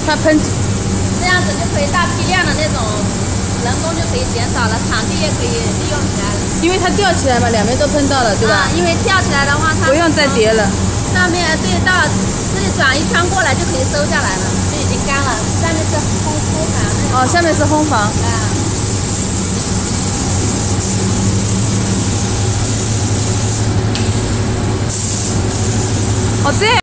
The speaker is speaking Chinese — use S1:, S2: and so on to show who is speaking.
S1: 它喷，
S2: 这样子就可以大批量的那种人工就可以减少了，场地也可以利用起来了。
S1: 因为它吊起来嘛，两边都喷到了，对吧？
S2: 因为吊起来的话，它
S1: 不用再叠了。
S2: 上面对到这里转一圈过来就可以收下来了，就已经干了。下面是烘房。哦，
S1: 下面是烘房。哦，这样。